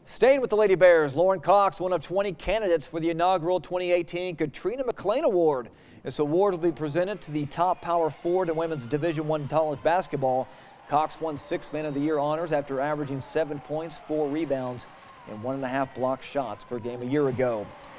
Staying with the Lady Bears, Lauren Cox, one of 20 candidates for the inaugural 2018 Katrina McClain Award. This award will be presented to the top power forward in women's Division I college basketball. Cox won 6 Man of the Year honors after averaging 7 points, 4 rebounds, and 1.5 block shots per game a year ago.